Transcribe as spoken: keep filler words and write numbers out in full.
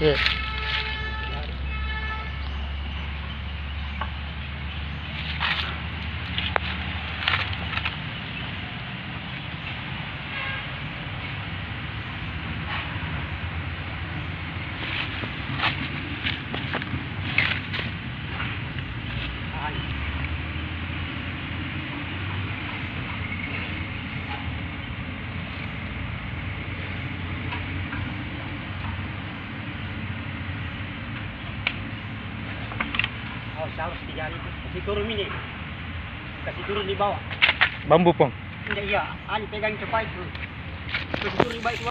Iya. Oh, salah tiga hari itu. Kasih turun ini. Kasih turun di bawah. Bambu pong. Tidak iya, ani pegang cepat itu. Kasih turun di bawah itu.